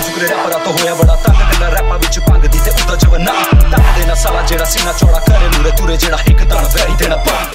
फुकरे रैपरां तो होया बड़ा तंग कल्ला रैपां विच भंग दी ते उदा जवना तंग देना साला जेड़ा सीना चौड़ा करे लूरे तुरे जेड़ा इक दान वैरी देना भंग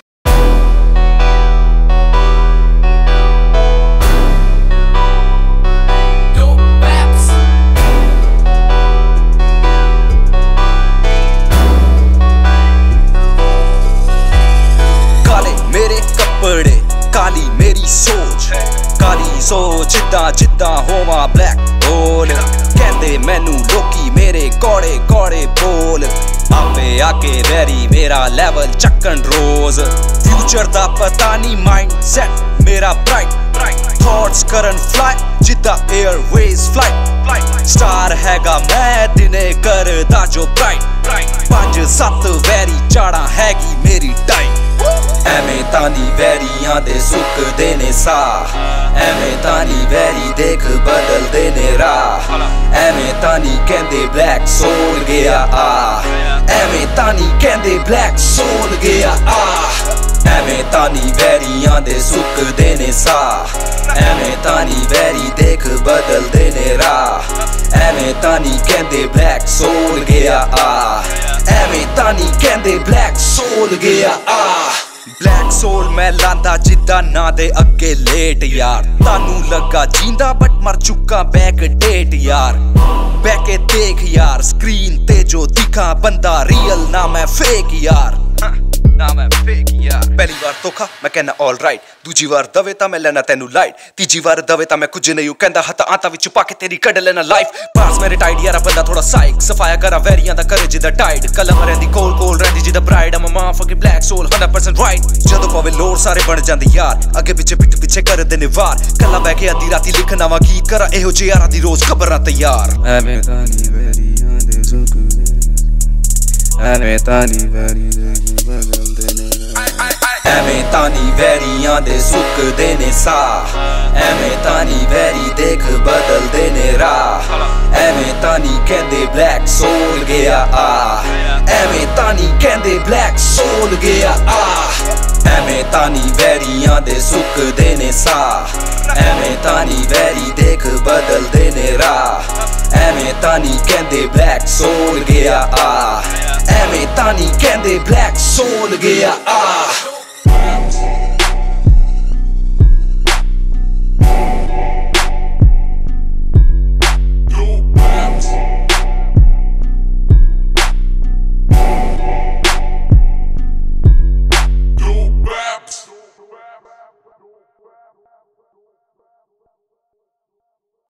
काली मेरी सोच काली सोच जिद्दां होवा ब्लैक होल कहंदे मैनू लोकी मेरे कौड़े कौड़े बोल आपे आके वैरी मेरा लेवल चक्कन रोज फ्यूचर दा पता नहीं माइंड सेट मेरा ब्राइट थॉट्स करन फ्लाई जिद्दां एयरवेज फ्लाइट स्टार हैगा मैं दिने करदा जो ब्राइट 5-7 वैरी चाड़ा हैगी मेरी टाइट ਐਵੇਂ ਤਾਂ ਨੀ ਵੈਰੀਆਂ ਦੇ ਸੁੱਕਦੇ ਨੇ ਸਾਹ ਐਵੇਂ ਤਾਂ ਨੀ ਵੈਰੀ ਦੇਖ ਬਦਲਦੇ ਨੇ ਰਾਹ ਐਵੇਂ ਤਾਂ ਨੀ ਕਹਿੰਦੇ ਬਲੈਕ ਸੋਲ ਗਿਆ ਆ ਐਵੇਂ ਤਾਂ ਨੀ ਕਹਿੰਦੇ ਬਲੈਕ ਸੋਲ ਗਿਆ ਆ ਐਵੇਂ ਤਾਂ ਨੀ ਵੈਰੀਆਂ ਦੇ ਸੁੱਕਦੇ ਨੇ ਸਾਹ ਐਵੇਂ ਤਾਂ ਨੀ ਵੈਰੀ ਦੇਖ ਬਦਲਦੇ ਨੇ ਰਾਹ ਐਵੇਂ ਤਾਂ ਨੀ ਕਹਿੰਦੇ ਬਲੈਕ ਸੋਲ ਗਿਆ ਆ ਐਵੇਂ ਤਾਂ ਨੀ ਕਹਿੰਦੇ ਬਲੈਕ ਸੋਲ ਗਿਆ ਆ ब्लैक सोल मैं लांदा जिद्दां ना दे अगे लेट यार तानू लगा जींदा बट मर चुका बैक डेट यार बैके देख यार स्क्रीन ते जो दिखा बंदा रियल ना मैं फेक यार ना मैं फेक यार पहली बार धोखा मैं कहना ऑल राइट दूजी बार दवे तां मैं लेना तेनू लाइट तीजी बार दवे तां मैं कुछ नहीं कहंदा हत्थ आंता विच पा के तेरी कढ लेना लाइफ पास मेरे टाइड यारा बंदा थोड़ा साइक सफाया करा वैरियां दा करे जिदा टाइड कलम रहिंदी कोल कोल रहिंदी जिदा bright I'm a motherfucking black soul 100% right जदों पवे लोर सारे बन जांदे यार अगे पिछे पिट पिछे करदे ने वार कल्ला बैठ के अद्धी राती लिखना वा गीत करा एहो जे यारां दी रोज खबरां तैयार एवें तां नी वैरियां दे सुकदे एवें तां नी वैरी ਐਵੇਂ ਤਾਂ ਨੀ ਵੈਰੀਆਂ ਦੇ ਸੁੱਕਦੇ ਨੇ ਸਾਹ ਐਵੇਂ ਤਾਂ ਨੀ ਵੈਰੀ ਦੇਖ ਬਦਲਦੇ ਨੇ ਰਾਹ ਐਵੇਂ ਤਾਂ ਨੀ ਕਹਿੰਦੇ ਬਲੈਕ ਸੋਲ ਗਿਆ ਆ ਐਵੇਂ ਤਾਂ ਨੀ ਕਹਿੰਦੇ ਬਲੈਕ ਸੋਲ ਗਿਆ ਆ ਐਵੇਂ ਤਾਂ ਨੀ ਵੈਰੀਆਂ ਦੇ ਸੁੱਕਦੇ ਨੇ ਸਾਹ ਐਵੇਂ ਤਾਂ ਨੀ ਵੈਰੀ ਦੇਖ